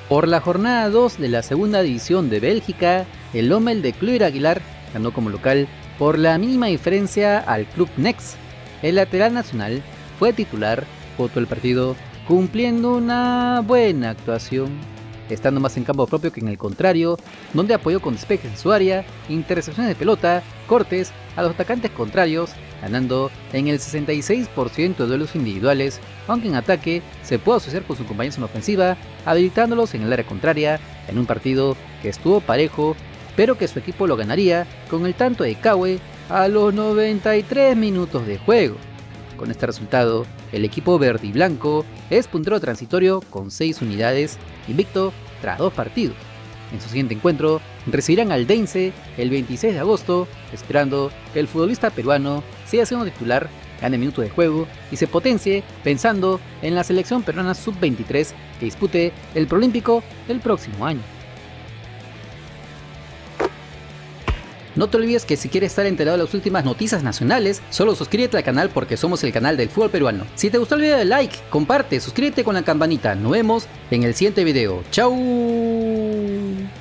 Por la jornada 2 de la segunda división de Bélgica, el Lommel de Cluir Aguilar ganó como local por la mínima diferencia al Club Next. El lateral nacional fue titular por todo el partido, cumpliendo una buena actuación, estando más en campo propio que en el contrario, donde apoyó con despejes en su área, intercepciones de pelota, cortes a los atacantes contrarios, ganando en el 66% de duelos individuales, aunque en ataque se pudo asociar con sus compañeros en ofensiva, habilitándolos en el área contraria, en un partido que estuvo parejo, pero que su equipo lo ganaría con el tanto de Kawe a los 93 minutos de juego. Con este resultado, el equipo verde y blanco es puntero transitorio con 6 unidades, invicto tras 2 partidos. En su siguiente encuentro, recibirán al Deinze el 26 de agosto, esperando que el futbolista peruano siga siendo titular, gane minutos de juego y se potencie pensando en la selección peruana sub-23 que dispute el Proolímpico el próximo año. No te olvides que si quieres estar enterado de las últimas noticias nacionales, solo suscríbete al canal porque somos el canal del fútbol peruano. Si te gustó el video, dale like, comparte, suscríbete con la campanita. Nos vemos en el siguiente video. ¡Chao!